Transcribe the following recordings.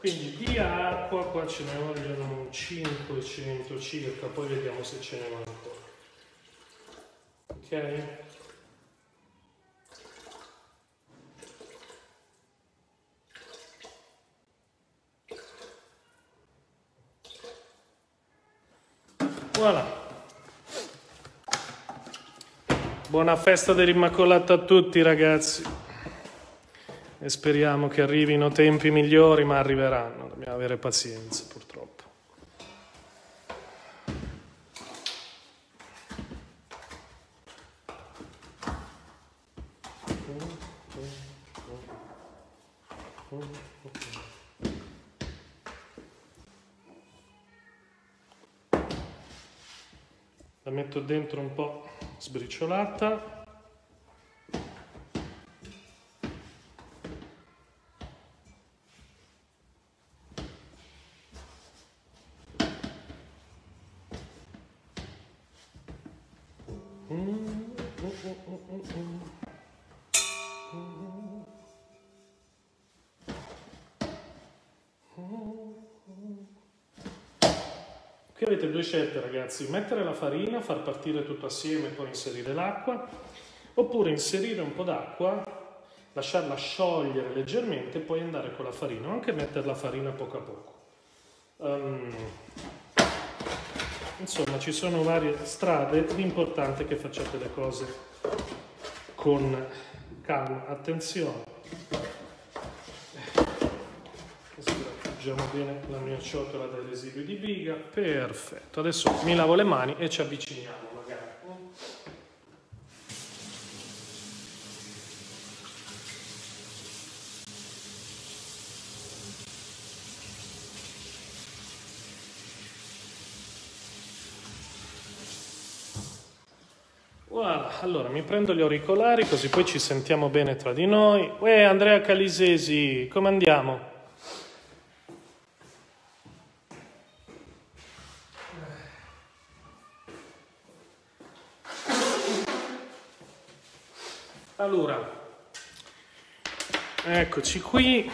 Quindi di acqua qua ce ne vogliono 500 circa, poi vediamo se ce ne va ancora. Ok? Voilà. Buona festa dell'Immacolata a tutti, ragazzi. E speriamo che arrivino tempi migliori, ma arriveranno. Dobbiamo avere pazienza, purtroppo. La metto dentro un po' sbriciolata. Qui avete due scelte, ragazzi: mettere la farina, far partire tutto assieme e poi inserire l'acqua, oppure inserire un po' d'acqua, lasciarla sciogliere leggermente e poi andare con la farina, o anche mettere la farina poco a poco. Insomma, ci sono varie strade, l'importante è che facciate le cose con calma. Attenzione. Appoggiamo bene la mia ciotola dai residui di biga. Perfetto. Adesso mi lavo le mani e ci avviciniamo magari. Voilà, allora mi prendo gli auricolari così poi ci sentiamo bene tra di noi. Uè, Andrea Calisesi, come andiamo? Allora, eccoci qui.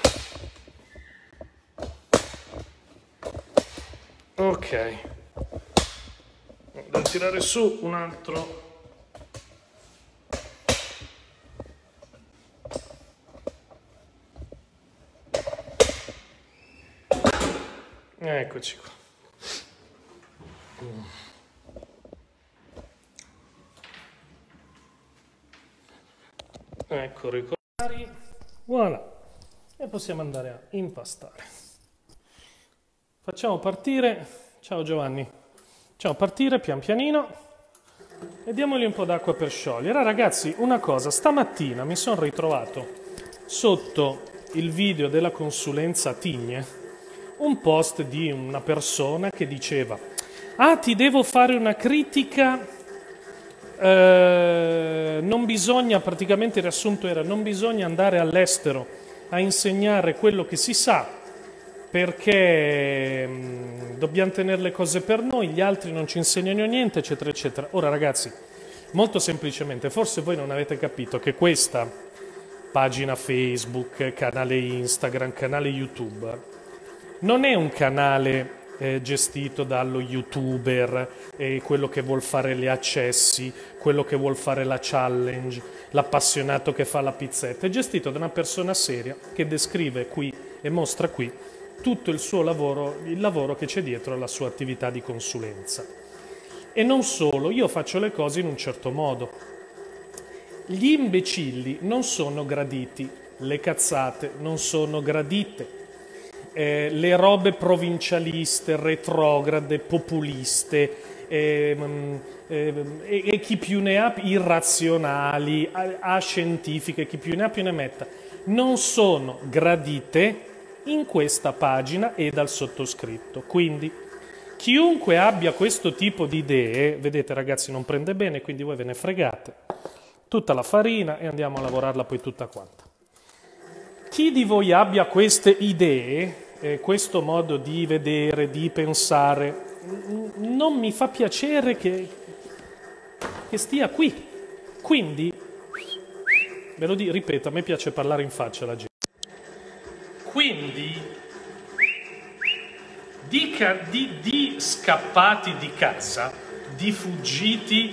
Ok, devo tirare su un altro. Eccoci qua. Ecco, auricolari. Voilà. E possiamo andare a impastare. Facciamo partire. Ciao Giovanni. Facciamo partire pian pianino e diamogli un po' d'acqua per sciogliere. Ragazzi, una cosa, stamattina mi sono ritrovato sotto il video della consulenza Tigne un post di una persona che diceva: ah, ti devo fare una critica, non bisogna, praticamente il riassunto era, non bisogna andare all'estero a insegnare quello che si sa, perché dobbiamo tenere le cose per noi, gli altri non ci insegnano niente, eccetera, eccetera. Ora ragazzi, molto semplicemente, forse voi non avete capito che questa pagina Facebook, canale Instagram, canale YouTube, non è un canale gestito dallo youtuber, quello che vuol fare gli accessi, quello che vuol fare la challenge, l'appassionato che fa la pizzetta. È gestito da una persona seria che descrive qui e mostra qui tutto il suo lavoro, il lavoro che c'è dietro alla sua attività di consulenza. E non solo, io faccio le cose in un certo modo. Gli imbecilli non sono graditi, le cazzate non sono gradite. Le robe provincialiste, retrograde, populiste e chi più ne ha, irrazionali, ascientifiche, chi più ne ha più ne metta, non sono gradite in questa pagina e dal sottoscritto. Quindi chiunque abbia questo tipo di idee, vedete ragazzi, non prende bene, quindi voi ve ne fregate tutta la farina e andiamo a lavorarla poi tutta quanta. Chi di voi abbia queste idee, questo modo di vedere, di pensare, non mi fa piacere che stia qui. Quindi, ve lo ripeto, a me piace parlare in faccia alla gente. Quindi, di scappati di casa, di fuggiti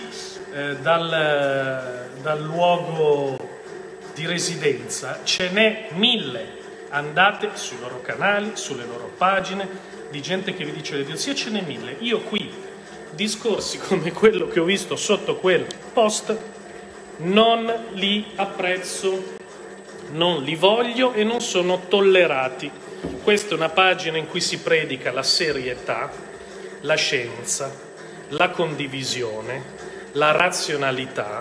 dal luogo di residenza, ce n'è 1000. Andate sui loro canali, sulle loro pagine, di gente che vi dice le idiozie, ce n'è 1000. Io qui, discorsi come quello che ho visto sotto quel post, non li apprezzo, non li voglio e non sono tollerati. Questa è una pagina in cui si predica la serietà, la scienza, la condivisione, la razionalità,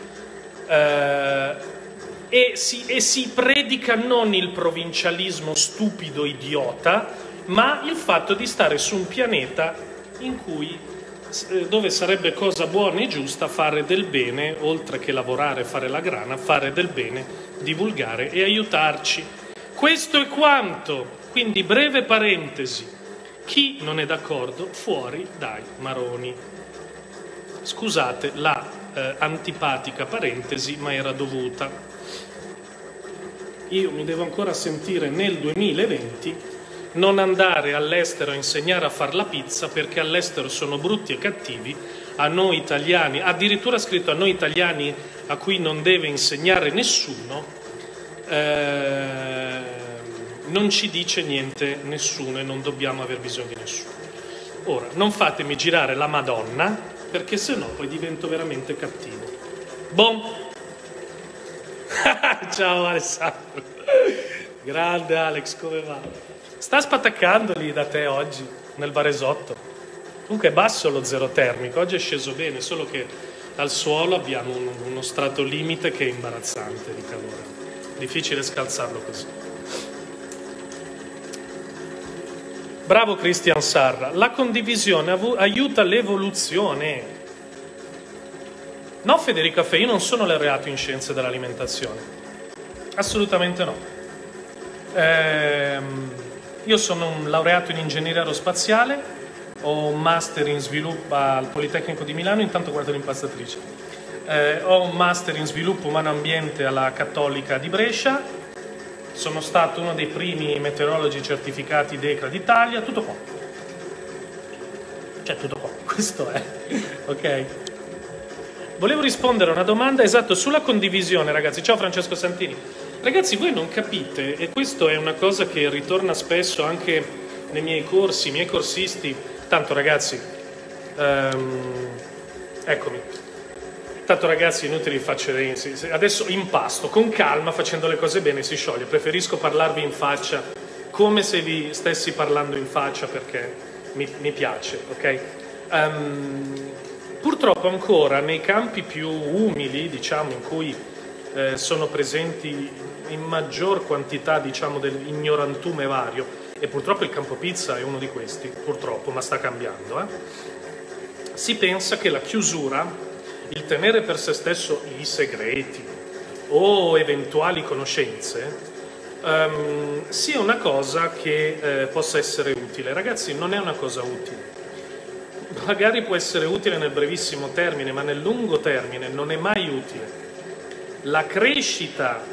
e si predica non il provincialismo stupido idiota, ma il fatto di stare su un pianeta in cui, dove sarebbe cosa buona e giusta fare del bene, oltre che lavorare, fare la grana, fare del bene, divulgare e aiutarci. Questo è quanto. Quindi, breve parentesi, chi non è d'accordo, fuori dai maroni. Scusate la antipatica parentesi, ma era dovuta. Io mi devo ancora sentire nel 2020 non andare all'estero a insegnare a far la pizza, perché all'estero sono brutti e cattivi, a noi italiani, addirittura scritto a noi italiani a cui non deve insegnare nessuno, non ci dice niente nessuno e non dobbiamo aver bisogno di nessuno. Ora, non fatemi girare la Madonna, perché sennò poi divento veramente cattivo. Bon. Ciao Alessandro. Grande Alex, come va? Sta spattaccando lì da te oggi, nel Varesotto. Comunque è basso lo zero termico, oggi è sceso bene, solo che al suolo abbiamo uno strato limite che è imbarazzante di calore. Difficile scalzarlo così. Bravo Cristian Sarra, la condivisione aiuta l'evoluzione. No, Federico Caffè, io non sono laureato in scienze dell'alimentazione, assolutamente no. Io sono un laureato in ingegneria aerospaziale, ho un master in sviluppo al Politecnico di Milano, intanto guardo l'impastatrice. Ho un master in sviluppo umano ambiente alla Cattolica di Brescia, sono stato uno dei primi meteorologi certificati DECRA d'Italia, tutto qua. Cioè tutto qua, questo è, ok? Volevo rispondere a una domanda, esatto, sulla condivisione, ragazzi. Ciao Francesco Santini. Ragazzi, voi non capite, e questo è una cosa che ritorna spesso anche nei miei corsi, i miei corsisti. Tanto ragazzi, eccomi. Tanto ragazzi, inutile facere, adesso impasto, con calma, facendo le cose bene si scioglie. Preferisco parlarvi in faccia, come se vi stessi parlando in faccia, perché mi piace, ok? Purtroppo ancora nei campi più umili, diciamo, in cui sono presenti in maggior quantità, diciamo, dell'ignorantume vario, e purtroppo il campo pizza è uno di questi, purtroppo, ma sta cambiando, si pensa che la chiusura, il tenere per se stesso i segreti o eventuali conoscenze, sia una cosa che possa essere utile. Ragazzi, non è una cosa utile. Magari può essere utile nel brevissimo termine, ma nel lungo termine non è mai utile. La crescita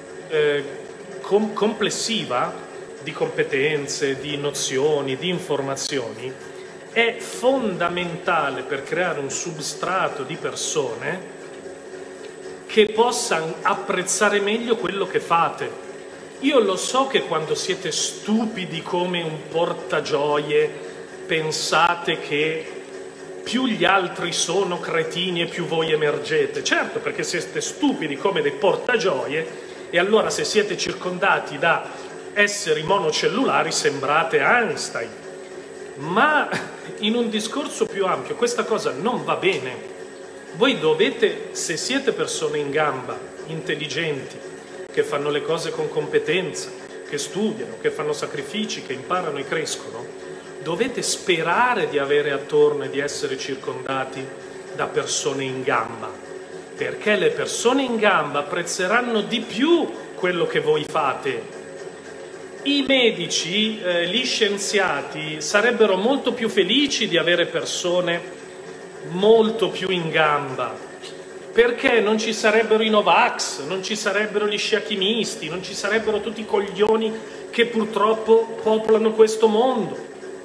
complessiva di competenze, di nozioni, di informazioni è fondamentale per creare un substrato di persone che possano apprezzare meglio quello che fate. Io lo so che quando siete stupidi come un portagioie pensate che più gli altri sono cretini e più voi emergete. Certo, perché siete stupidi come dei portagioie, e allora se siete circondati da esseri monocellulari sembrate Einstein. Ma in un discorso più ampio questa cosa non va bene. Voi dovete, se siete persone in gamba, intelligenti, che fanno le cose con competenza, che studiano, che fanno sacrifici, che imparano e crescono, dovete sperare di avere attorno e di essere circondati da persone in gamba, perché le persone in gamba apprezzeranno di più quello che voi fate. I medici, gli scienziati sarebbero molto più felici di avere persone molto più in gamba, perché non ci sarebbero i Novax, non ci sarebbero gli sciachimisti, non ci sarebbero tutti i coglioni che purtroppo popolano questo mondo.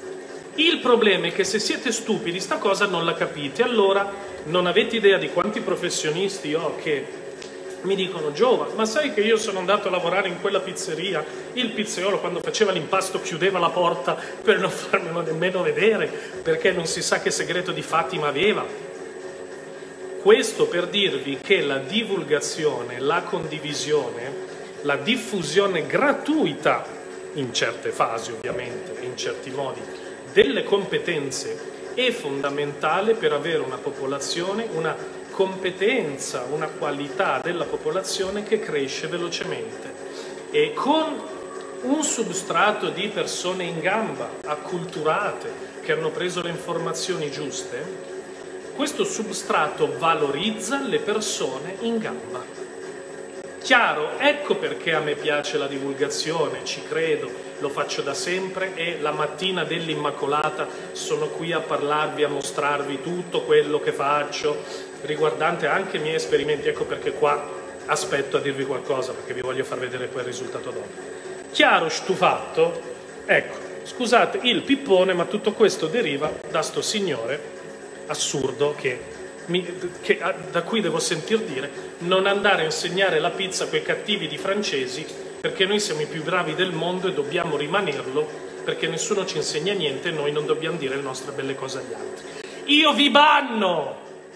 Il problema è che se siete stupidi sta cosa non la capite, allora non avete idea di quanti professionisti ho che mi dicono: Giova, ma sai che io sono andato a lavorare in quella pizzeria, il pizzaiolo quando faceva l'impasto chiudeva la porta per non farmelo nemmeno vedere, perché non si sa che segreto di Fatima aveva. Questo per dirvi che la divulgazione, la condivisione, la diffusione gratuita, in certe fasi ovviamente, in certi modi, delle competenze è fondamentale per avere una popolazione, una competenza, una qualità della popolazione che cresce velocemente. E con un substrato di persone in gamba, acculturate, che hanno preso le informazioni giuste, questo substrato valorizza le persone in gamba. Chiaro, ecco perché a me piace la divulgazione, ci credo, lo faccio da sempre e la mattina dell'Immacolata sono qui a parlarvi, a mostrarvi tutto quello che faccio, riguardante anche i miei esperimenti. Ecco perché qua aspetto a dirvi qualcosa, perché vi voglio far vedere poi il risultato dopo. Chiaro sto fatto? Ecco, scusate il pippone, ma tutto questo deriva da sto signore assurdo da cui devo sentir dire: non andare a insegnare la pizza a quei cattivi di francesi, perché noi siamo i più bravi del mondo e dobbiamo rimanerlo, perché nessuno ci insegna niente e noi non dobbiamo dire le nostre belle cose agli altri. Io vi banno!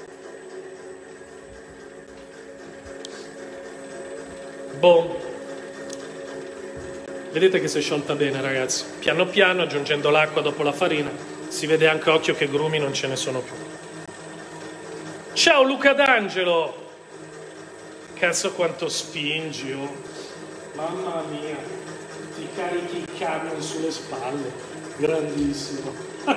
Boh. Vedete che si è sciolta bene, ragazzi. Piano piano, aggiungendo l'acqua dopo la farina, si vede anche a occhio che grumi non ce ne sono più. Ciao Luca D'Angelo! Cazzo quanto spingi, oh. Mamma mia, ti carichi il camion sulle spalle, grandissimo.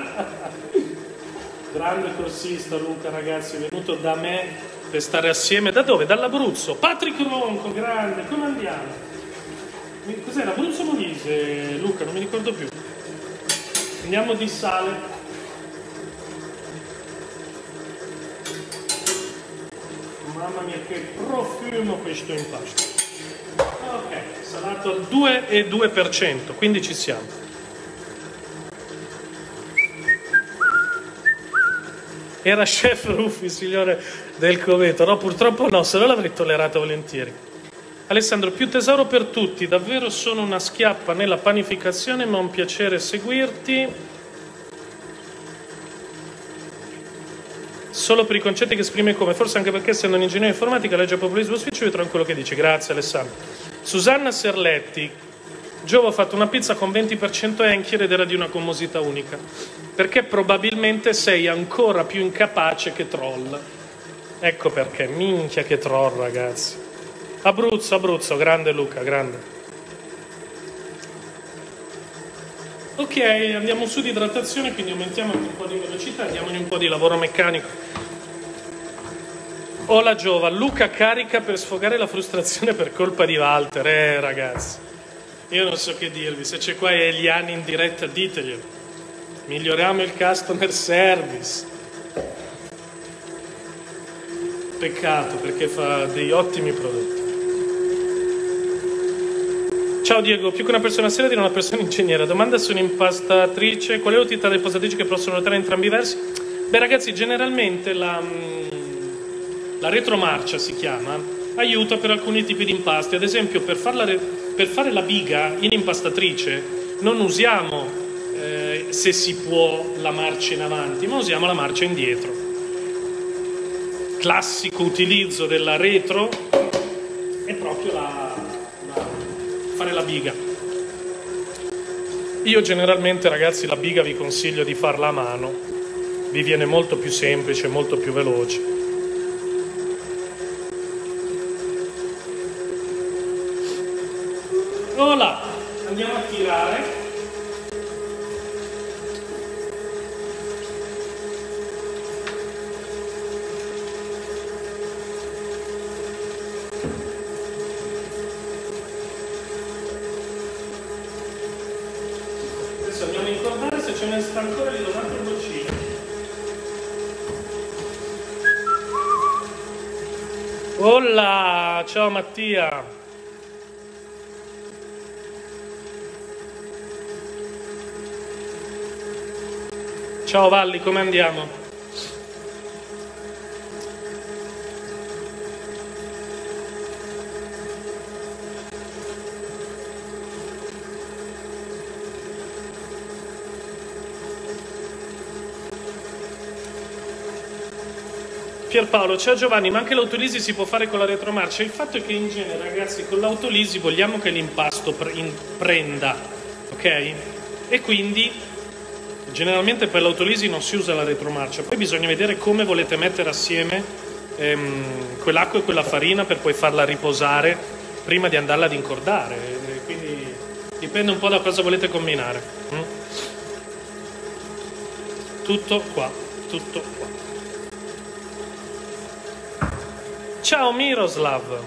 Grande corsista Luca, ragazzi, è venuto da me per stare assieme. Da dove? Dall'Abruzzo. Patrick Ronco, grande, come andiamo? Cos'è, l'Abruzzo Molise, Luca? Non mi ricordo più. Andiamo di sale. Mamma mia, che profumo questo impasto. Ok, salato al 2,2%, quindi ci siamo. Era chef Ruffi, signore del Coveto. No, purtroppo no, se no l'avrei tollerato volentieri. Alessandro, più tesoro per tutti, davvero sono una schiappa nella panificazione, ma un piacere seguirti. Solo per i concetti che esprime come, forse anche perché essendo un ingegnere informatica legge populismo sficcio, io trovo quello che dice. Grazie Alessandro. Susanna Serletti, Giova ha fatto una pizza con 20% Enchier ed era di una commosità unica, perché probabilmente sei ancora più incapace che troll. Ecco perché, minchia che troll, ragazzi. Abruzzo, grande Luca, grande. Ok, andiamo su di idratazione, quindi aumentiamo anche un po' di velocità, diamogli un po' di lavoro meccanico. Hola Giova, Luca carica per sfogare la frustrazione per colpa di Walter. Ragazzi, io non so che dirvi, se c'è qua Eliani in diretta diteglielo. Miglioriamo il customer service. Peccato, perché fa degli ottimi prodotti. Ciao Diego, più che una persona seria dire una persona ingegnere. Domanda su un'impastatrice, qual è l'utilità delle impastatrici che possono ruotare in entrambi i versi? Beh ragazzi, generalmente la retromarcia si chiama, aiuta per alcuni tipi di impasti. Ad esempio per fare la biga in impastatrice non usiamo, se si può, la marcia in avanti, ma usiamo la marcia indietro. Classico utilizzo della retro è proprio fare la biga. Io generalmente, ragazzi, la biga vi consiglio di farla a mano, vi viene molto più semplice, molto più veloce. Ora andiamo a tirare. Andiamo a ricordare, se ce ne sta ancora gli do un altro goccino. Olla, ciao Mattia. Ciao Valli, come andiamo? Pierpaolo, ciao Giovanni, ma anche l'autolisi si può fare con la retromarcia? Il fatto è che in genere, ragazzi, con l'autolisi vogliamo che l'impasto prenda, ok? E quindi generalmente per l'autolisi non si usa la retromarcia, poi bisogna vedere come volete mettere assieme quell'acqua e quella farina per poi farla riposare prima di andarla ad incordare, quindi dipende un po' da cosa volete combinare. Tutto qua, tutto qua. Ciao Miroslav.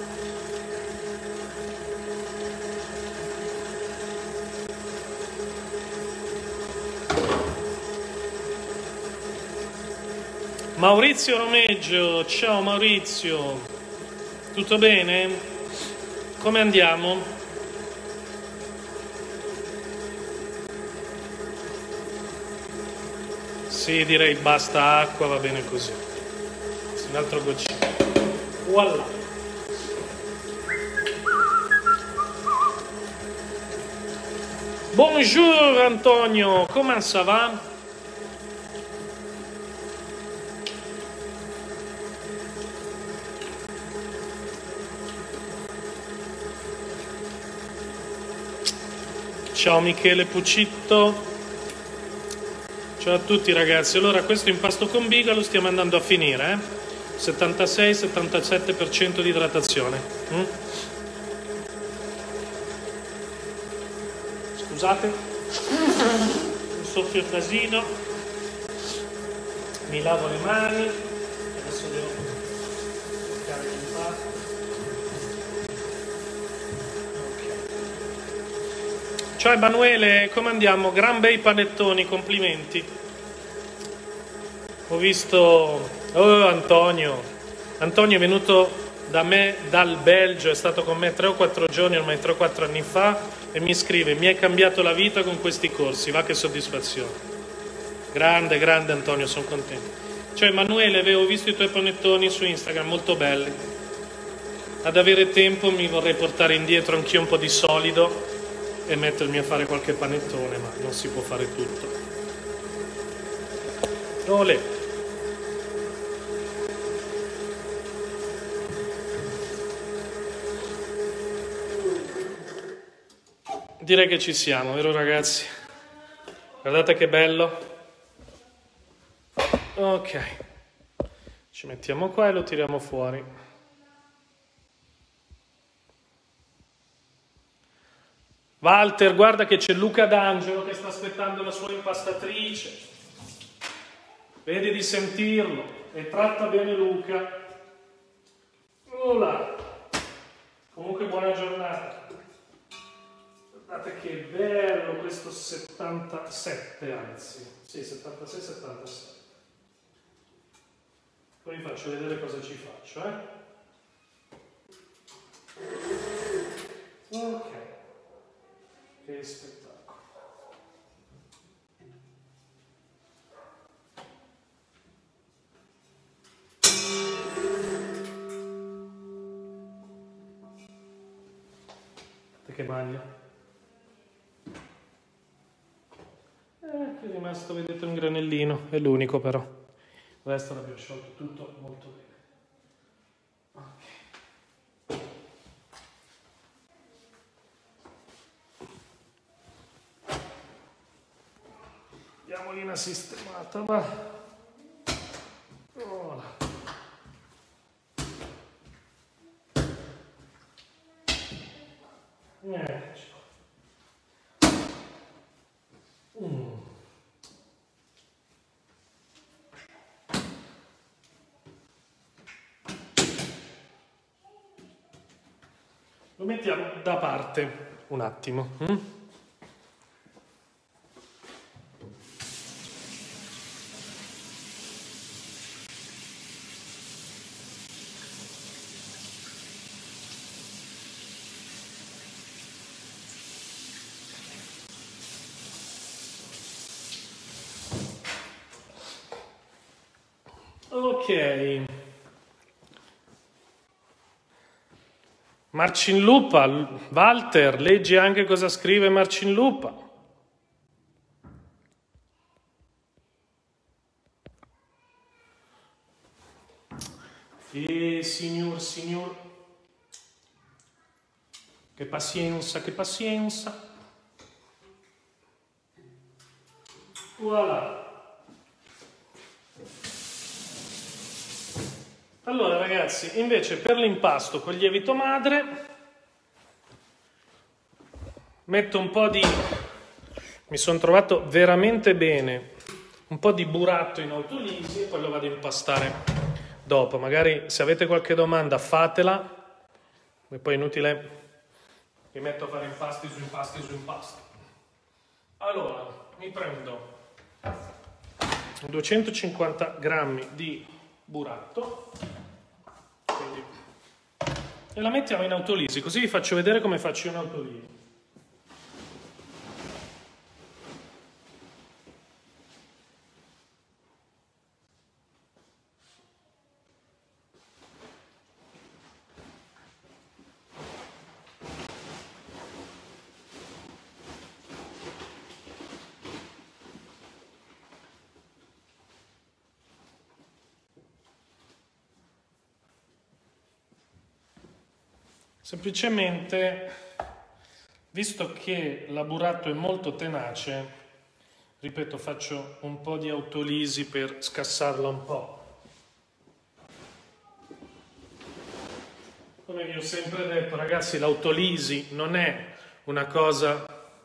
Maurizio Romeggio, ciao Maurizio. Tutto bene? Come andiamo? Sì, direi basta acqua, va bene così. Un altro goccino. Voilà. Bonjour Antonio, comment ça va? Ciao Michele Pucitto. Ciao a tutti ragazzi. Allora questo impasto con biga lo stiamo andando a finire, 76-77% di idratazione. Scusate, un soffio casino, mi lavo le mani, adesso devo toccare l'impasto. Okay. Ciao Emanuele, come andiamo? Gran bei panettoni, complimenti. Ho visto... Oh Antonio è venuto da me dal Belgio, è stato con me 3 o 4 giorni, ormai 3 o 4 anni fa, e mi scrive: mi hai cambiato la vita con questi corsi, va che soddisfazione. Grande, grande Antonio, sono contento. Cioè Emanuele, avevo visto i tuoi panettoni su Instagram, molto belli. Ad avere tempo mi vorrei portare indietro anch'io un po' di solido e mettermi a fare qualche panettone, ma non si può fare tutto. Olè. Direi che ci siamo, vero ragazzi? Guardate che bello. Ok, ci mettiamo qua e lo tiriamo fuori. Walter, guarda che c'è Luca D'Angelo che sta aspettando la sua impastatrice. Vedi di sentirlo e tratta bene Luca. Là. Comunque buona giornata. Guardate che bello questo 77, anzi, sì, 76-77. Poi vi faccio vedere cosa ci faccio, Ok, che spettacolo. Guardate che maglia. È rimasto, vedete, un granellino, è l'unico però. Il resto l'abbiamo sciolto tutto molto bene. Okay. Diamogli una sistemata, va. Voilà. Ecco. Lo mettiamo da parte un attimo. Ok. Marcinlupa, Walter, leggi anche cosa scrive Marcinlupa. Signor. Che pazienza, che pazienza. Voilà. Allora ragazzi, invece per l'impasto con lievito madre metto un po' di... mi sono trovato veramente bene, un po' di buratto in autolisi e poi lo vado a impastare dopo. Magari se avete qualche domanda fatela, e poi è inutile che metto a fare impasti su impasti su impasti. Allora, mi prendo 250 grammi di buratto, quindi, e la mettiamo in autolisi, così vi faccio vedere come faccio in autolisi. Semplicemente, visto che la buratto è molto tenace, ripeto, faccio un po' di autolisi per scassarla un po'. Come vi ho sempre detto, ragazzi, l'autolisi non è una cosa...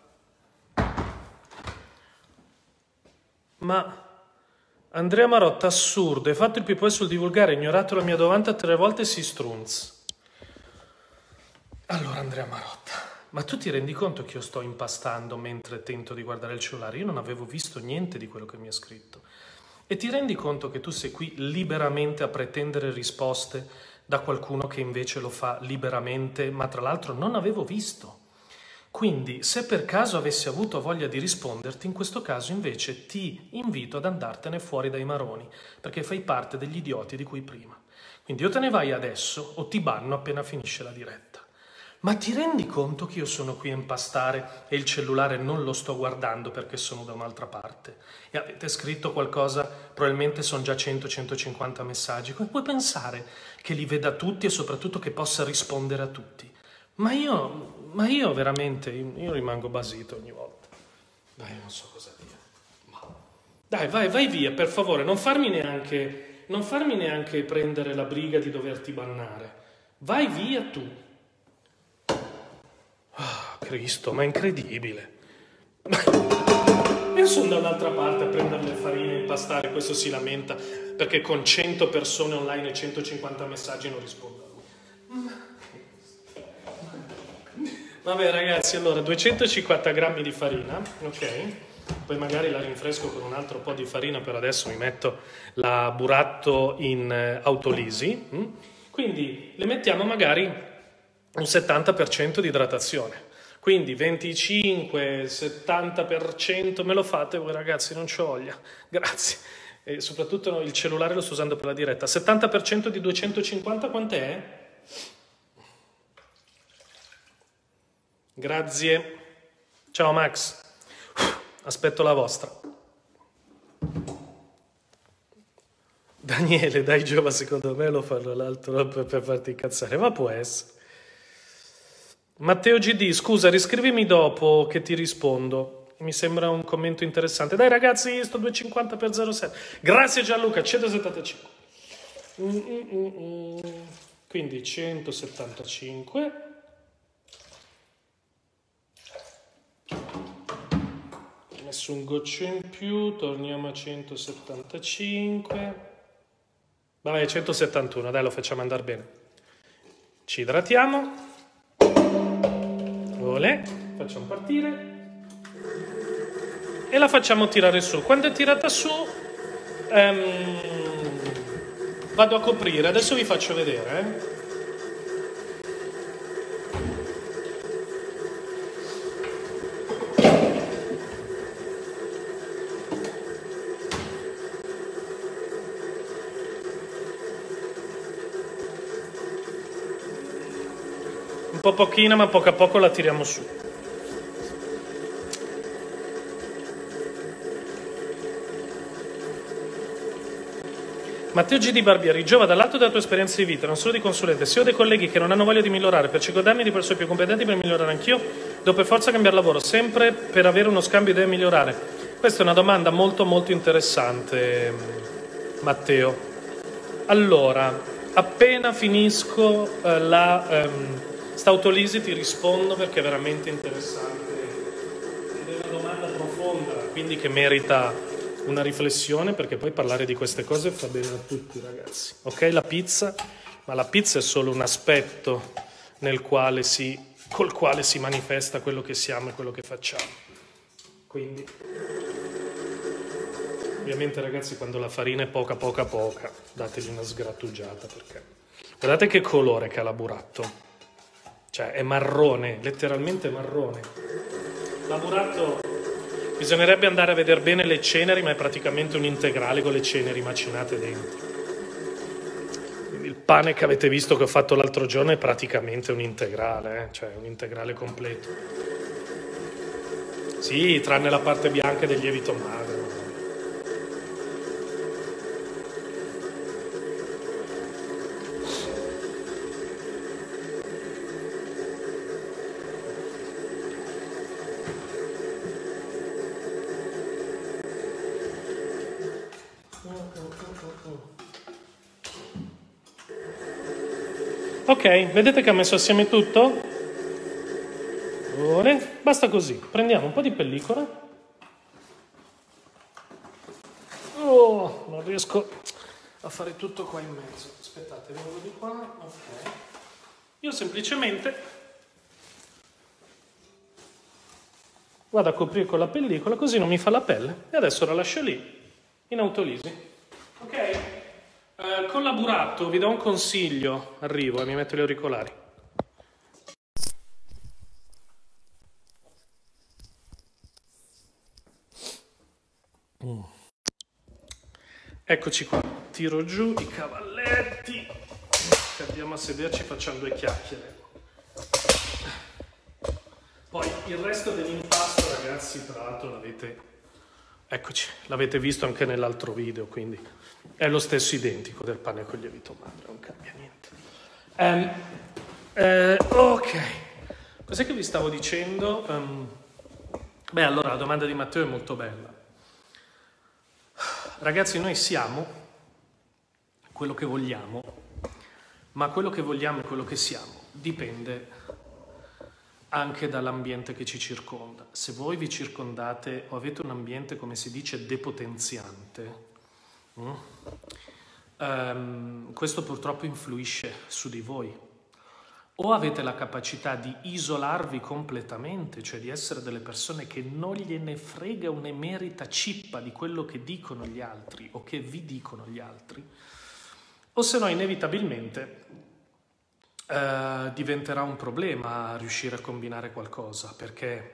Ma Andrea Marotta, assurdo, hai fatto il pipò sul divulgare, ignorato la mia domanda 3 volte, si strunz. Allora Andrea Marotta, ma tu ti rendi conto che io sto impastando mentre tento di guardare il cellulare? Io non avevo visto niente di quello che mi ha scritto. E ti rendi conto che tu sei qui liberamente a pretendere risposte da qualcuno che invece lo fa liberamente, ma tra l'altro non avevo visto. Quindi, se per caso avessi avuto voglia di risponderti, in questo caso invece ti invito ad andartene fuori dai maroni, perché fai parte degli idioti di cui prima. Quindi o te ne vai adesso o ti banno appena finisce la diretta. Ma ti rendi conto che io sono qui a impastare e il cellulare non lo sto guardando perché sono da un'altra parte? E avete scritto qualcosa, probabilmente sono già 100-150 messaggi. Come puoi pensare che li veda tutti e soprattutto che possa rispondere a tutti? Ma io veramente, io rimango basito ogni volta. Dai, non so cosa dire. Ma... dai, vai via, per favore, non farmi neanche prendere la briga di doverti bannare. Vai via tu. Ah, Cristo, ma è incredibile. Io sono da un'altra parte a prendere le farine e impastare, questo si lamenta perché con 100 persone online e 150 messaggi non rispondo. Vabbè ragazzi, allora 250 grammi di farina, ok? Poi magari la rinfresco con un altro po' di farina, per adesso mi metto la buratto in autolisi. Quindi le mettiamo magari un 70% di idratazione, quindi 25-70% me lo fate voi ragazzi, non c'ho voglia, grazie, e soprattutto il cellulare lo sto usando per la diretta. 70% di 250 quant'è? Grazie, ciao Max, aspetto la vostra. Daniele, dai Giova, secondo me lo fanno l'altro per farti incazzare, ma può essere. Matteo GD, scusa, riscrivimi dopo che ti rispondo. Mi sembra un commento interessante. Dai ragazzi, sto 250 per 07. Grazie Gianluca, 175. Quindi 175. Ho messo un goccio in più, torniamo a 175. Vabbè, 171, dai, lo facciamo andare bene. Ci idratiamo. Facciamo partire e la facciamo tirare su. Quando è tirata su vado a coprire, adesso vi faccio vedere. un po' pochina, ma poco a poco la tiriamo su. Matteo G. di Barbieri, giova dall'alto della tua esperienza di vita, non solo di consulente, sia dei colleghi che non hanno voglia di migliorare per circondarmi di persone più competenti per migliorare anch'io, devo per forza cambiare lavoro, sempre per avere uno scambio idee e migliorare. Questa è una domanda molto molto interessante, Matteo. Allora, appena finisco sta autolisi ti rispondo perché è veramente interessante ed è una domanda profonda, quindi che merita una riflessione, perché poi parlare di queste cose fa bene a tutti, ragazzi. Ok, la pizza, ma la pizza è solo un aspetto col quale si manifesta quello che siamo e quello che facciamo. Quindi, ovviamente, ragazzi, quando la farina è poca, dategli una sgrattugiata, perché guardate che colore che ha la burratto. Cioè, è marrone, letteralmente marrone. La burratto... Bisognerebbe andare a vedere bene le ceneri, ma è praticamente un integrale con le ceneri macinate dentro. Il pane che avete visto che ho fatto l'altro giorno è praticamente un integrale, cioè un integrale completo. Sì, tranne la parte bianca del lievito magro. Ok, vedete che ha messo assieme tutto? Basta così. Prendiamo un po' di pellicola. Oh, non riesco a fare tutto qua in mezzo. Aspettate, vengo di qua. Ok. Io semplicemente vado a coprire con la pellicola, così non mi fa la pelle. E adesso la lascio lì, in autolisi. Ok? Con la burratto vi do un consiglio. Arrivo e mi metto gli auricolari. Eccoci qua, tiro giù i cavalletti, andiamo a sederci, facciamo due chiacchiere. Poi il resto dell'impasto, ragazzi, tra l'altro l'avete visto anche nell'altro video, quindi è lo stesso identico del pane con lievito madre, non cambia niente. Ok, cos'è che vi stavo dicendo? Beh, allora la domanda di Matteo è molto bella. Ragazzi, noi siamo quello che vogliamo, ma quello che vogliamo e quello che siamo dipende anche dall'ambiente che ci circonda. Se voi vi circondate o avete un ambiente, come si dice, depotenziante, questo purtroppo influisce su di voi. O avete la capacità di isolarvi completamente, cioè di essere delle persone che non gliene frega un'emerita cippa di quello che dicono gli altri o che vi dicono gli altri, o se no inevitabilmente diventerà un problema riuscire a combinare qualcosa, perché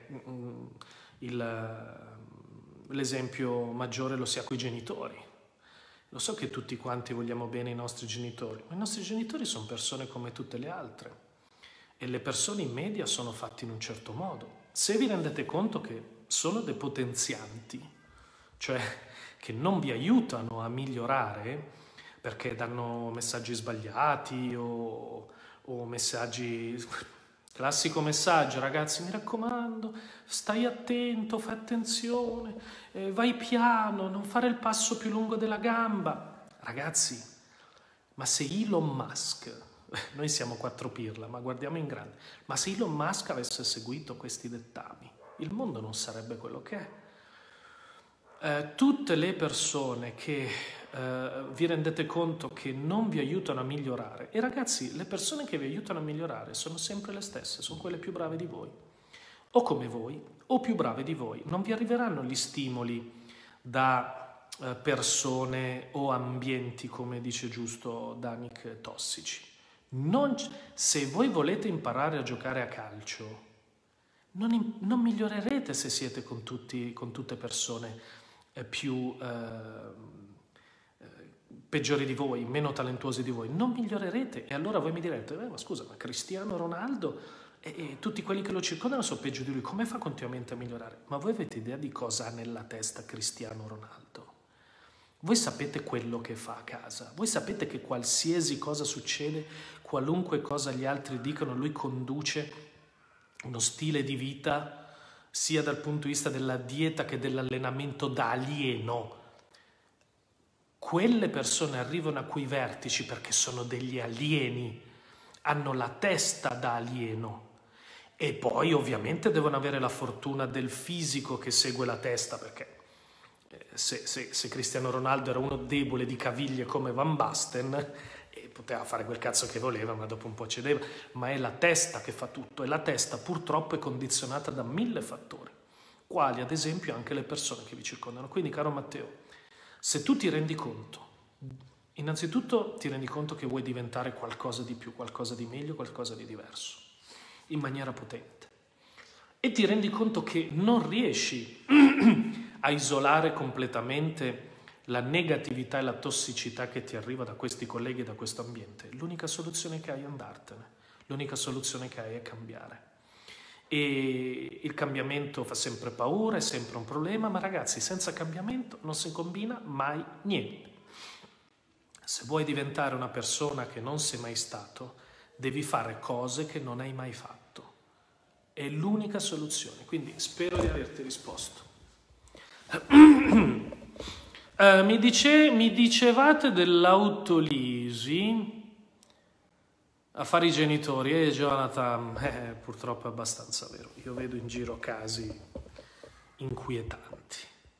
l'esempio maggiore lo si ha coi genitori. Lo so che tutti quanti vogliamo bene i nostri genitori, ma i nostri genitori sono persone come tutte le altre. E le persone in media sono fatte in un certo modo. Se vi rendete conto che sono depotenzianti, cioè che non vi aiutano a migliorare perché danno messaggi sbagliati o messaggi... Classico messaggio, ragazzi, mi raccomando, stai attento, fai attenzione, vai piano, non fare il passo più lungo della gamba. Ragazzi, ma se Elon Musk... Noi siamo quattro pirla, ma guardiamo in grande. Ma se Elon Musk avesse seguito questi dettami, il mondo non sarebbe quello che è. Tutte le persone che vi rendete conto che non vi aiutano a migliorare, e ragazzi, le persone che vi aiutano a migliorare sono sempre le stesse, sono quelle più brave di voi, o come voi, o più brave di voi. Non vi arriveranno gli stimoli da persone o ambienti, come dice giusto Danik, tossici. Se voi volete imparare a giocare a calcio, non migliorerete se siete con tutte persone più peggiori di voi, meno talentuosi di voi, non migliorerete. E allora voi mi direte, ma scusa, ma Cristiano Ronaldo e tutti quelli che lo circondano sono peggio di lui, come fa continuamente a migliorare? Ma voi avete idea di cosa ha nella testa Cristiano Ronaldo? Voi sapete quello che fa a casa, voi sapete che qualsiasi cosa succede, qualunque cosa gli altri dicono, lui conduce uno stile di vita sia dal punto di vista della dieta che dell'allenamento da alieno. Quelle persone arrivano a quei vertici perché sono degli alieni, hanno la testa da alieno e poi ovviamente devono avere la fortuna del fisico che segue la testa, perché se Cristiano Ronaldo era uno debole di caviglie come Van Basten, poteva fare quel cazzo che voleva, ma dopo un po' cedeva, ma è la testa che fa tutto, e la testa purtroppo è condizionata da 1000 fattori, quali ad esempio anche le persone che vi circondano. Quindi, caro Matteo, se tu ti rendi conto, innanzitutto ti rendi conto che vuoi diventare qualcosa di più, qualcosa di meglio, qualcosa di diverso, in maniera potente, e ti rendi conto che non riesci a isolare completamente la negatività e la tossicità che ti arriva da questi colleghi e da questo ambiente, l'unica soluzione che hai è andartene, l'unica soluzione che hai è cambiare. E il cambiamento fa sempre paura, è sempre un problema, ma ragazzi, senza cambiamento non si combina mai niente. Se vuoi diventare una persona che non sei mai stato, devi fare cose che non hai mai fatto. È l'unica soluzione, quindi spero di averti risposto. Mi dicevate dell'autolisi a fare i genitori, Jonathan, purtroppo è abbastanza vero. Io vedo in giro casi inquietanti.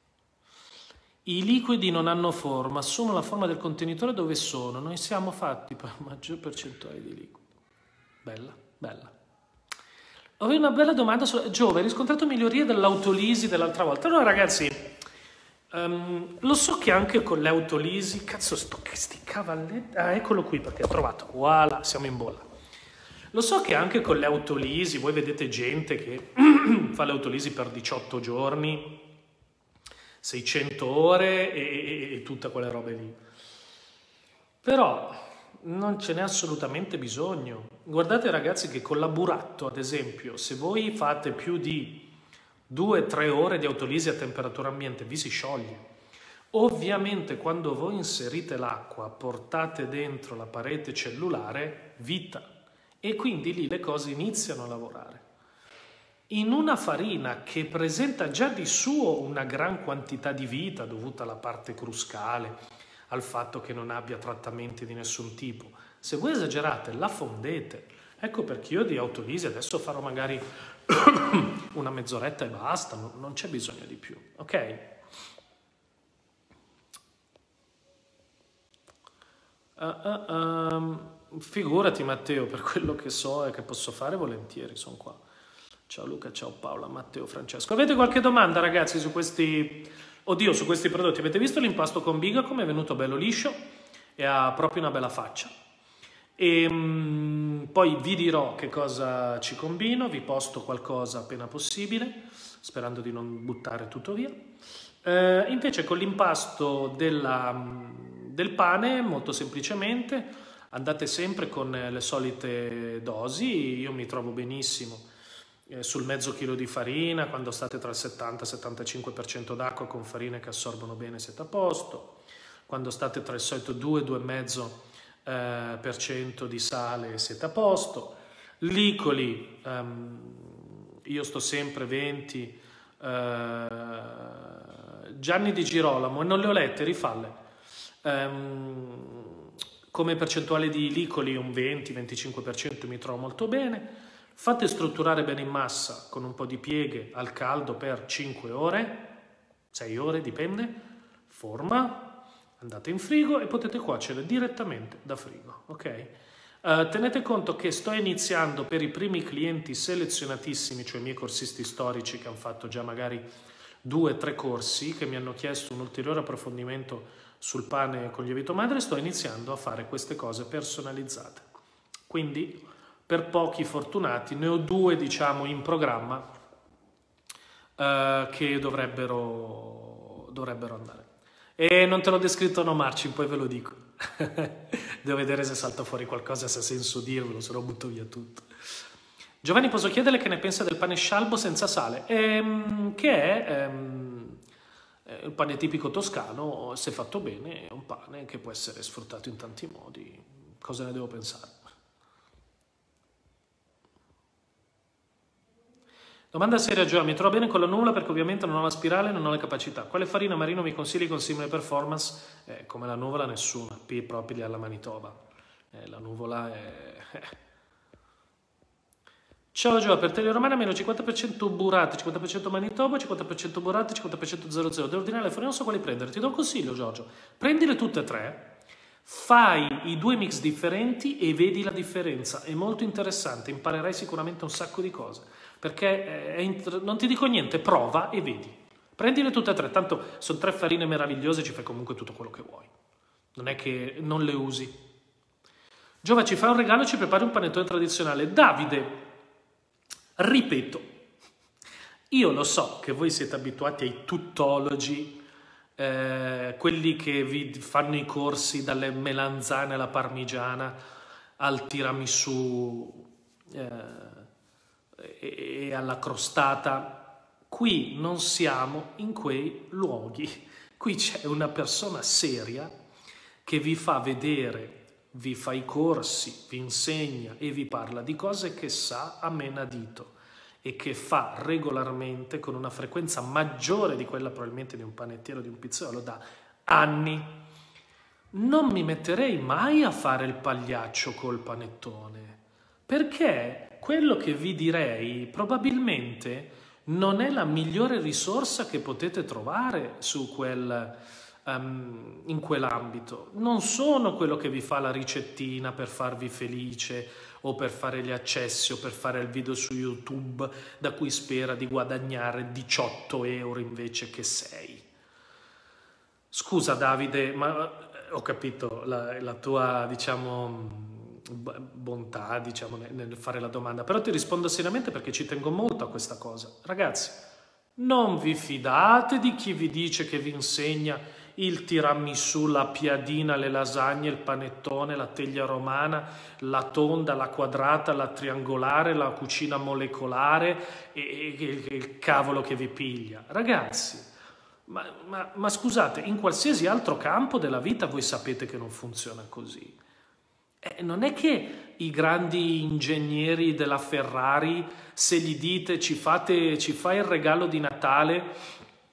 I liquidi non hanno forma, assumono la forma del contenitore dove sono. Noi siamo fatti per maggior percentuale di liquidi. Bella, bella. Avevo una bella domanda su Giove, hai riscontrato migliorie dell'autolisi dell'altra volta? Allora ragazzi, lo so che anche con le autolisi, cazzo sti cavalletti, eccolo qui perché ho trovato, voilà, siamo in bolla. Lo so che anche con le autolisi, voi vedete gente che fa le autolisi per 18 giorni, 600 ore e tutte quelle robe lì. Però non ce n'è assolutamente bisogno. Guardate ragazzi che con la Buratto, ad esempio, se voi fate più di 2-3 ore di autolisi a temperatura ambiente, vi si scioglie. Ovviamente quando voi inserite l'acqua, portate dentro la parete cellulare vita, e quindi lì le cose iniziano a lavorare. In una farina che presenta già di suo una gran quantità di vita dovuta alla parte cruscale, al fatto che non abbia trattamenti di nessun tipo, se voi esagerate la fondete. Ecco perché io di autolisi adesso farò magari una mezz'oretta e basta, non c'è bisogno di più, ok? Figurati Matteo, per quello che so e che posso fare, volentieri sono qua. Ciao Luca, ciao Paola, Matteo, Francesco. Avete qualche domanda ragazzi su questi, su questi prodotti? Avete visto l'impasto con biga come è venuto bello liscio e ha proprio una bella faccia? E poi vi dirò che cosa ci combino, vi posto qualcosa appena possibile, sperando di non buttare tutto via. Invece con l'impasto del pane, molto semplicemente, andate sempre con le solite dosi. Io mi trovo benissimo sul mezzo chilo di farina, quando state tra il 70 e il 75% d'acqua, con farine che assorbono bene siete a posto. Quando state tra il solito 2-2,5% di sale siete a posto. Licoli, io sto sempre 20, Gianni di Girolamo, non le ho lette, rifalle. Come percentuale di licoli un 20-25% mi trovo molto bene. Fate strutturare bene in massa con un po' di pieghe al caldo per 5 ore, 6 ore, dipende, forma. Andate in frigo e potete cuocere direttamente da frigo, ok? Tenete conto che sto iniziando per i primi clienti selezionatissimi, cioè i miei corsisti storici che hanno fatto già magari 2-3 corsi, che mi hanno chiesto un ulteriore approfondimento sul pane con lievito madre, sto iniziando a fare queste cose personalizzate. Quindi per pochi fortunati ne ho 2, diciamo, in programma che dovrebbero andare. E non te l'ho descritto, no Marcin, poi ve lo dico. Devo vedere se salta fuori qualcosa, se ha senso dirvelo, se no butto via tutto. Giovanni, posso chiederle che ne pensa del pane scialbo senza sale? Che è il pane tipico toscano, se fatto bene, è un pane che può essere sfruttato in tanti modi. Cosa ne devo pensare? Domanda seria, Gio, mi trovo bene con la nuvola perché ovviamente non ho la spirale e non ho le capacità. Quale farina marino mi consigli con simile performance? Come la nuvola nessuna, proprio alla Manitoba. La nuvola è... Ciao Gio, per Teleromana meno 50% burrati, 50% Manitoba, 50% burrati, 50% 00. Devo ordinare le farine, non so quali prendere. Ti do un consiglio, Giorgio. Prendile tutte e tre, fai i due mix differenti e vedi la differenza. È molto interessante, imparerai sicuramente un sacco di cose. Perché non ti dico niente, prova e vedi. Prendile tutte e tre, tanto sono tre farine meravigliose, ci fai comunque tutto quello che vuoi. Non è che non le usi. Giova, ci fai un regalo e ci prepari un panettone tradizionale. Davide, ripeto, io lo so che voi siete abituati ai tuttologi, quelli che vi fanno i corsi dalle melanzane alla parmigiana al tiramisù e alla crostata. Qui non siamo in quei luoghi. Qui c'è una persona seria che vi fa vedere, vi fa i corsi, vi insegna e vi parla di cose che sa a menadito e che fa regolarmente con una frequenza maggiore di quella probabilmente di un panettiere o di un pizzaiolo da anni. Non mi metterei mai a fare il pagliaccio col panettone, perché quello che vi direi probabilmente non è la migliore risorsa che potete trovare su in quell'ambito. Non sono quello che vi fa la ricettina per farvi felice o per fare gli accessi o per fare il video su YouTube da cui spera di guadagnare 18 euro invece che 6. Scusa Davide, ma ho capito la tua, diciamo, bontà, diciamo, nel fare la domanda, però ti rispondo seriamente perché ci tengo molto a questa cosa. Ragazzi, non vi fidate di chi vi dice che vi insegna il tiramisù, la piadina, le lasagne, il panettone, la teglia romana, la tonda, la quadrata, la triangolare, la cucina molecolare e il cavolo che vi piglia. Ragazzi, ma scusate, in qualsiasi altro campo della vita voi sapete che non funziona così. Non è che i grandi ingegneri della Ferrari, se gli dite ci fai il regalo di Natale,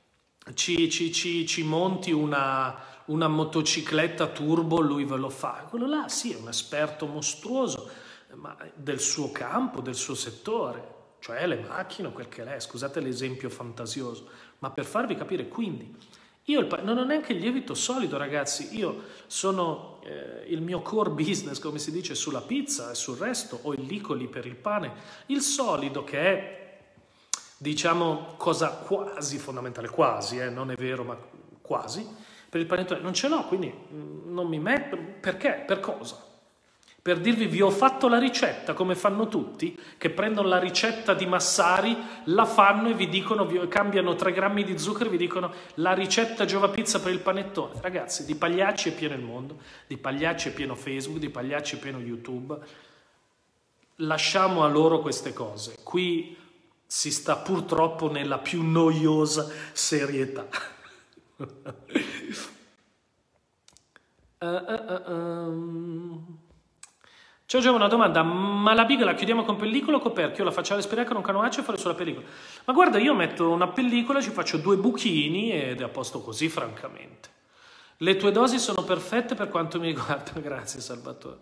ci monti una motocicletta turbo, lui ve lo fa. Quello là sì, è un esperto mostruoso, ma del suo campo, del suo settore, cioè le macchine o quel che è, scusate l'esempio fantasioso, ma per farvi capire, quindi io non ho neanche il lievito solido, ragazzi. Io sono il mio core business, come si dice, sulla pizza e sul resto, ho il licoli per il pane. Il solido, che è, diciamo, cosa quasi fondamentale, quasi, non è vero, ma quasi, per il panettone non ce l'ho, quindi non mi metto. Perché? Per cosa? Per dirvi, vi ho fatto la ricetta, come fanno tutti, che prendono la ricetta di Massari, la fanno e vi dicono, cambiano 3 grammi di zucchero e vi dicono la ricetta Giova Pizza per il panettone. Ragazzi, di pagliacci è pieno il mondo, di pagliacci è pieno Facebook, di pagliacci è pieno YouTube. Lasciamo a loro queste cose. Qui si sta purtroppo nella più noiosa serietà. Ciao Gio, una domanda, ma la big la chiudiamo con pellicola o coperchio? La faccio respirare con un canovaccio e fare sulla pellicola? Ma guarda, io metto una pellicola, ci faccio 2 buchini ed è a posto così, francamente. Le tue dosi sono perfette per quanto mi riguarda, grazie Salvatore.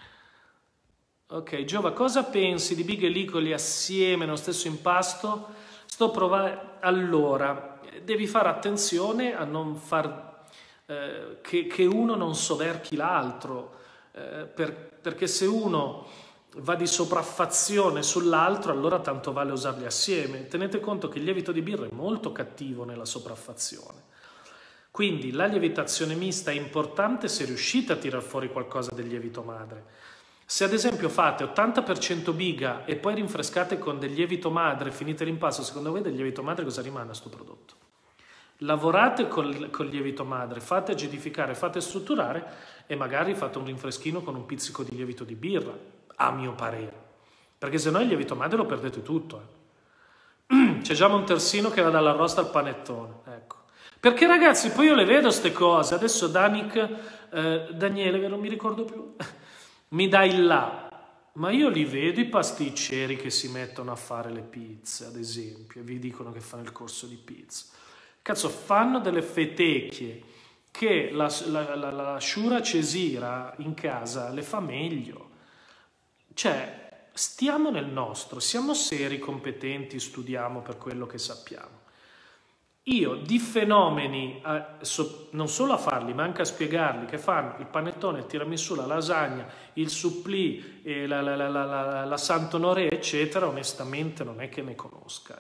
Ok, Giova, cosa pensi di big e licoli assieme nello stesso impasto? Sto provando. Allora, devi fare attenzione a non far che uno non soverchi l'altro. Perché se uno va di sopraffazione sull'altro, allora tanto vale usarli assieme. Tenete conto che il lievito di birra è molto cattivo nella sopraffazione, quindi la lievitazione mista è importante se riuscite a tirar fuori qualcosa del lievito madre. Se ad esempio fate 80% biga e poi rinfrescate con del lievito madre, finite l'impasto, secondo voi del lievito madre cosa rimane a sto prodotto? Lavorate col lievito madre, fate acidificare, fate strutturare e magari fate un rinfreschino con un pizzico di lievito di birra, a mio parere. Perché se no il lievito madre lo perdete tutto. C'è già Montersino che va dall'arrosto al panettone, ecco. Perché ragazzi, poi io le vedo ste cose, adesso Daniele, che non mi ricordo più, mi dà il là, ma io li vedo i pasticceri che si mettono a fare le pizze, ad esempio, e vi dicono che fanno il corso di pizza. Cazzo, fanno delle fetecchie che la Shura Cesira in casa le fa meglio. Cioè, stiamo nel nostro, siamo seri, competenti, studiamo per quello che sappiamo. Io di fenomeni, non solo a farli, ma anche a spiegarli, che fanno il panettone, il tiramisù, la lasagna, il supplì, la Saint-Honoré, eccetera, onestamente non è che ne conosca.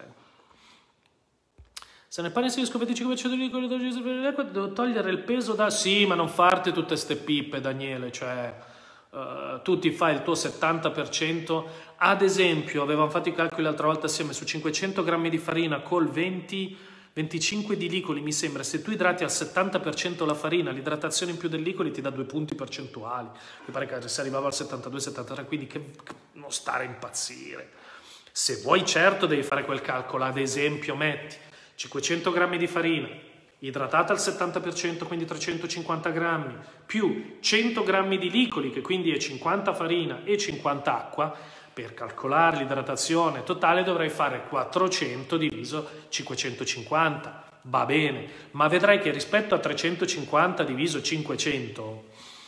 Se nel pane si riscopre 25% di liquido, devo togliere il peso da... Sì, ma non farti tutte ste pippe, Daniele, cioè... tu ti fai il tuo 70%, ad esempio avevamo fatto i calcoli l'altra volta assieme, su 500 grammi di farina col 25 di licoli, mi sembra, se tu idrati al 70% la farina, l'idratazione in più del licoli ti dà 2 punti percentuali, mi pare che si arrivava al 72-73, quindi che non stare a impazzire. Se vuoi certo devi fare quel calcolo, ad esempio metti 500 grammi di farina idratata al 70%, quindi 350 grammi, più 100 grammi di licoli, che quindi è 50 farina e 50 acqua, per calcolare l'idratazione totale dovrai fare 400 diviso 550, va bene, ma vedrai che rispetto a 350 diviso 500,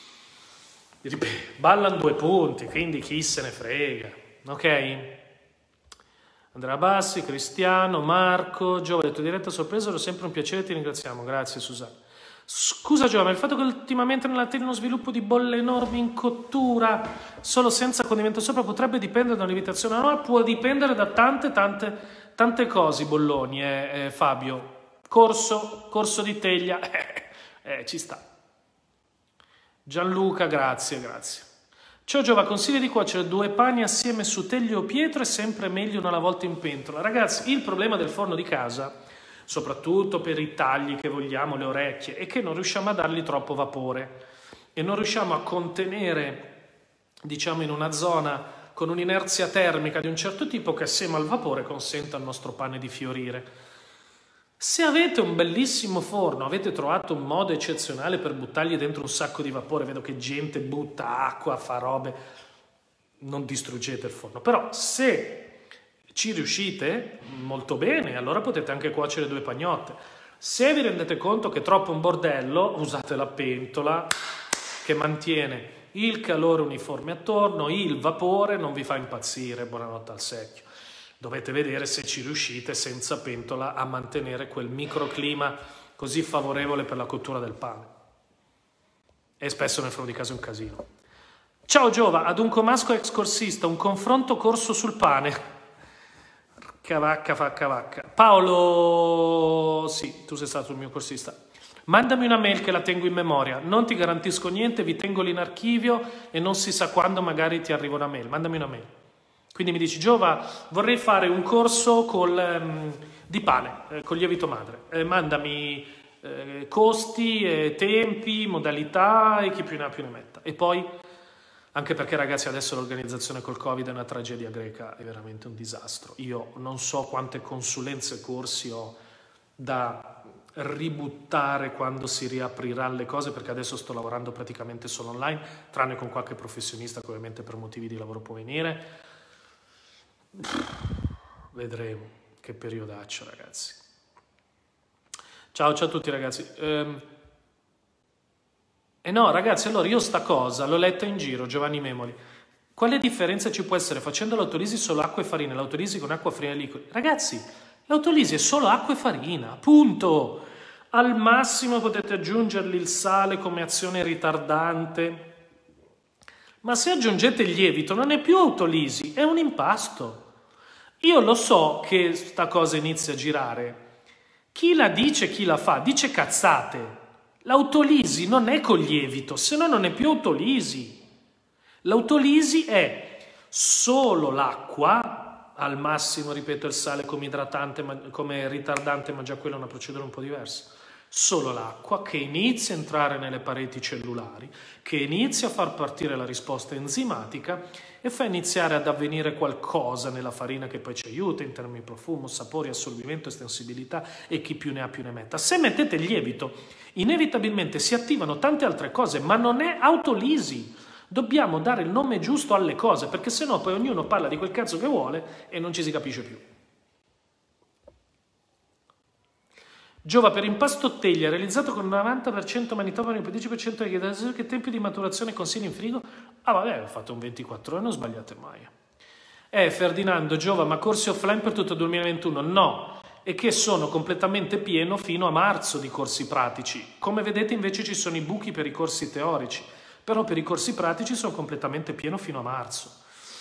ballano 2 punti, quindi chi se ne frega, ok? Andrea Bassi, Cristiano, Marco, Giova, detto diretta sorpresa, ero sempre un piacere, ti ringraziamo, grazie Susanna. Scusa Giova, ma il fatto che ultimamente non attende uno sviluppo di bolle enormi in cottura, solo senza condimento sopra, potrebbe dipendere da una lievitazione anomala? Può dipendere da tante cose, Bolloni, Fabio. Corso di teglia, ci sta. Gianluca, grazie. Ciao Giova, consigli di cuocere 2 pani assieme su teglia o pietra, è sempre meglio una alla volta in pentola. Ragazzi, il problema del forno di casa, soprattutto per i tagli che vogliamo, le orecchie, è che non riusciamo a dargli troppo vapore e non riusciamo a contenere, diciamo, in una zona con un'inerzia termica di un certo tipo che assieme al vapore consenta al nostro pane di fiorire. Se avete un bellissimo forno, avete trovato un modo eccezionale per buttargli dentro un sacco di vapore, vedo che gente butta acqua, fa robe, non distruggete il forno. Però se ci riuscite, molto bene, allora potete anche cuocere 2 pagnotte. Se vi rendete conto che è troppo un bordello, usate la pentola che mantiene il calore uniforme attorno, il vapore non vi fa impazzire, buonanotte al secchio. Dovete vedere se ci riuscite senza pentola a mantenere quel microclima così favorevole per la cottura del pane. E spesso nel forno di casa è un casino. Ciao Giova, ad un comasco ex corsista, un confronto corso sul pane. Cavacca. Paolo, sì, tu sei stato il mio corsista. Mandami una mail che la tengo in memoria. Non ti garantisco niente, vi tengo lì in archivio e non si sa quando magari ti arriva una mail. Mandami una mail. Quindi mi dici, Giova, vorrei fare un corso di pane, con lievito madre. Mandami costi, tempi, modalità e chi più ne ha più ne metta. E poi, anche perché ragazzi adesso l'organizzazione col Covid è una tragedia greca, è veramente un disastro. Io non so quante consulenze e corsi ho da ributtare quando si riapriranno le cose, perché adesso sto lavorando praticamente solo online, tranne con qualche professionista che ovviamente per motivi di lavoro può venire. Vedremo, che periodaccio ragazzi. Ciao a tutti ragazzi. No ragazzi, allora io sta cosa l'ho letta in giro, Giovanni Memoli. Quale differenza ci può essere facendo l'autolisi solo acqua e farina, l'autolisi con acqua, farina e liquidi? Ragazzi, l'autolisi è solo acqua e farina, punto. Al massimo potete aggiungergli il sale come azione ritardante, ma se aggiungete il lievito non è più autolisi, è un impasto. Io lo so che sta cosa inizia a girare. Chi la dice, chi la fa, dice cazzate. L'autolisi non è col lievito, se no non è più autolisi. L'autolisi è solo l'acqua, al massimo, ripeto, il sale come idratante, come ritardante, ma già quella è una procedura un po' diversa. Solo l'acqua che inizia a entrare nelle pareti cellulari, che inizia a far partire la risposta enzimatica e fa iniziare ad avvenire qualcosa nella farina che poi ci aiuta in termini di profumo, sapori, assorbimento, estensibilità e chi più ne ha più ne metta. Se mettete il lievito, inevitabilmente si attivano tante altre cose, ma non è autolisi. Dobbiamo dare il nome giusto alle cose, perché sennò poi ognuno parla di quel cazzo che vuole e non ci si capisce più. Giova per impasto teglia, realizzato con 90% manitoba e 10% di adesivo, che tempi di maturazione consigli in frigo? Ah vabbè, ho fatto un 24 ore, non sbagliate mai. Ferdinando, Giova, ma corsi offline per tutto il 2021? No, e che sono completamente pieno fino a marzo di corsi pratici. Come vedete invece ci sono i buchi per i corsi teorici, però per i corsi pratici sono completamente pieno fino a marzo.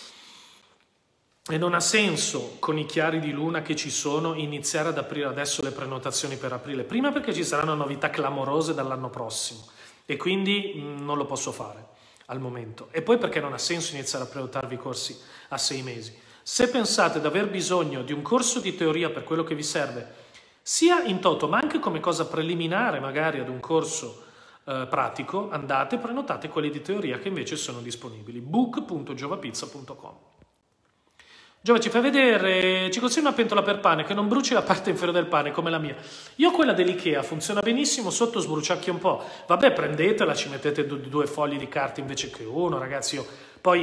E non ha senso, con i chiari di luna che ci sono, iniziare ad aprire adesso le prenotazioni per aprile. Prima perché ci saranno novità clamorose dall'anno prossimo e quindi non lo posso fare al momento. E poi perché non ha senso iniziare a prenotarvi i corsi a 6 mesi. Se pensate di aver bisogno di un corso di teoria per quello che vi serve, sia in toto ma anche come cosa preliminare magari ad un corso pratico, andate e prenotate quelli di teoria che invece sono disponibili. book.giovapizza.com. Giova, ci fai vedere, ci consigli una pentola per pane che non bruci la parte inferiore del pane come la mia. Io ho quella dell'Ikea, funziona benissimo, sotto sbruciacchia un po'. Vabbè, prendetela, ci mettete 2 fogli di carta invece che uno, ragazzi. Io poi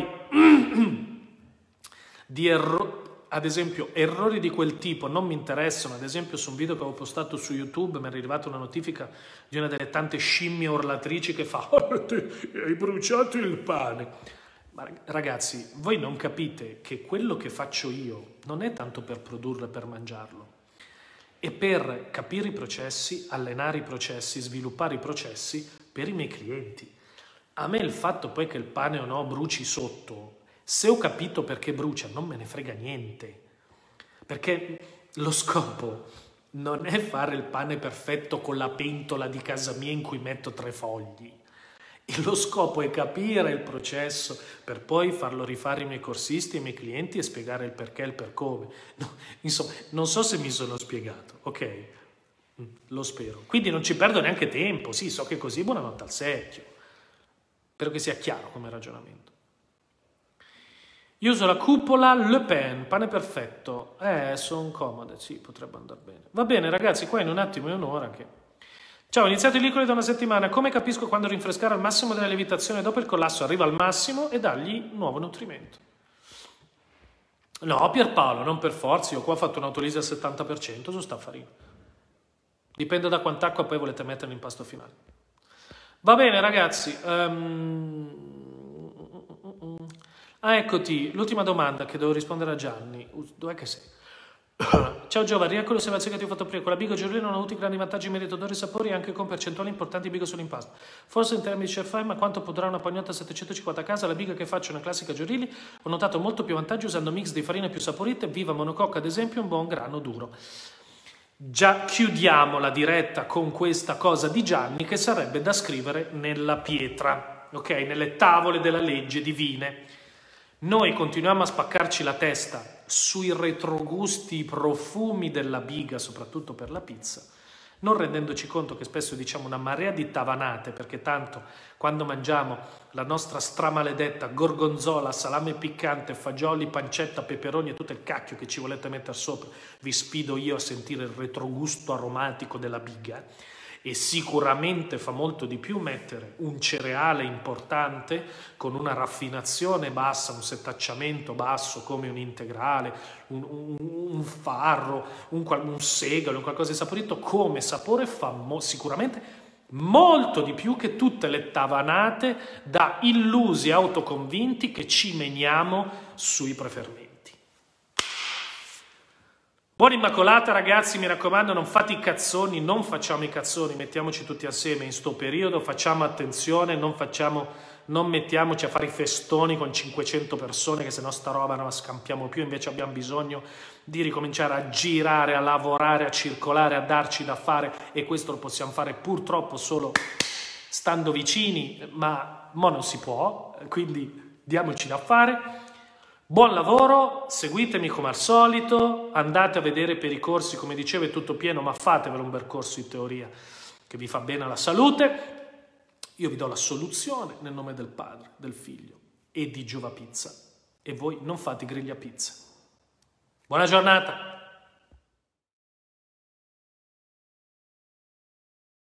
ad esempio errori di quel tipo non mi interessano. Ad esempio su un video che avevo postato su YouTube mi è arrivata una notifica di una delle tante scimmie urlatrici che fa hai bruciato il pane. Ma ragazzi, voi non capite che quello che faccio io non è tanto per produrlo e per mangiarlo, è per capire i processi, allenare i processi, sviluppare i processi per i miei clienti. A me il fatto poi che il pane o no bruci sotto, se ho capito perché brucia, non me ne frega niente, perché lo scopo non è fare il pane perfetto con la pentola di casa mia in cui metto 3 fogli. E lo scopo è capire il processo per poi farlo rifare ai miei corsisti, ai miei clienti e spiegare il perché e il per come. No, insomma, non so se mi sono spiegato, ok? Lo spero. Quindi non ci perdo neanche tempo, sì, so che così buonanotte al secchio. Spero che sia chiaro come ragionamento. Io uso la cupola Le Pen, pane perfetto. Sono comode, sì, potrebbe andare bene. Va bene ragazzi, qua in un attimo è un'ora che... Ciao, ho iniziato i liquori da una settimana. Come capisco quando rinfrescare al massimo della lievitazione dopo il collasso arriva al massimo e dargli nuovo nutrimento? No, Pierpaolo, non per forza. Io qua ho fatto un'autolisi al 70% su sta farina. Dipende da quant'acqua poi volete mettere nell'impasto finale. Va bene, ragazzi. Eccoti, l'ultima domanda che devo rispondere a Gianni. Dov'è che sei? Ciao Giova, riecco l'osservazione che ti ho fatto prima. Con la Bigo Giorlino non ho avuto grandi vantaggi in merito odori e sapori, anche con percentuali importanti Bigo sull'impasto. Forse in termini di chef ma quanto podrà una pagnotta 750 a casa, la Bigo che faccio una classica Giorlini, ho notato molto più vantaggi usando mix di farine più saporite, viva monococca ad esempio, un buon grano duro. Già chiudiamo la diretta con questa cosa di Gianni che sarebbe da scrivere nella pietra, ok? Nelle tavole della legge divine. Noi continuiamo a spaccarci la testa sui retrogusti, i profumi della biga, soprattutto per la pizza, non rendendoci conto che spesso diciamo una marea di tavanate, perché tanto quando mangiamo la nostra stramaledetta gorgonzola, salame piccante, fagioli, pancetta, peperoni e tutto il cacchio che ci volete mettere sopra, vi sfido io a sentire il retrogusto aromatico della biga. E sicuramente fa molto di più mettere un cereale importante con una raffinazione bassa, un setacciamento basso come un integrale, un farro, un segalo, un qualcosa di saporito, come sapore fa sicuramente molto di più che tutte le tavanate da illusi autoconvinti che ci meniamo sui prefermenti. Buona Immacolata ragazzi, mi raccomando, non fate i cazzoni, non facciamo i cazzoni, mettiamoci tutti assieme in sto periodo, facciamo attenzione, non mettiamoci a fare i festoni con 500 persone che se no sta roba non la scampiamo più, invece abbiamo bisogno di ricominciare a girare, a lavorare, a circolare, a darci da fare e questo lo possiamo fare purtroppo solo stando vicini, ma non si può, quindi diamoci da fare. Buon lavoro, seguitemi come al solito, andate a vedere per i corsi, come dicevo è tutto pieno, ma fatevelo un percorso di teoria che vi fa bene alla salute. Io vi do la soluzione nel nome del Padre, del Figlio e di Giova Pizza. E voi non fate griglia pizza. Buona giornata!